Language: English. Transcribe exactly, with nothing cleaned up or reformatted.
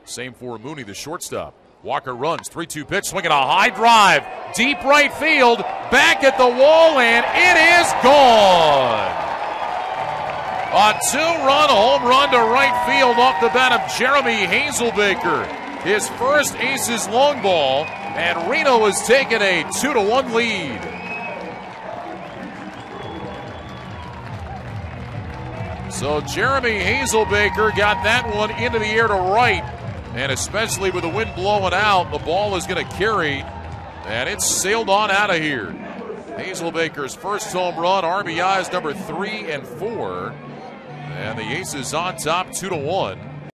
Same for Mooney, the shortstop. Walker runs, three two pitch, swinging a high drive, deep right field, back at the wall, and it is gone. A two-run home run to right field off the bat of Jeremy Hazelbaker. His first Aces long ball, and Reno has taken a two to one lead. So Jeremy Hazelbaker got that one into the air to right. And especially with the wind blowing out, the ball is going to carry, and it's sailed on out of here. Hazelbaker's first home run, R B Is number three and four, and the Aces on top, two to one.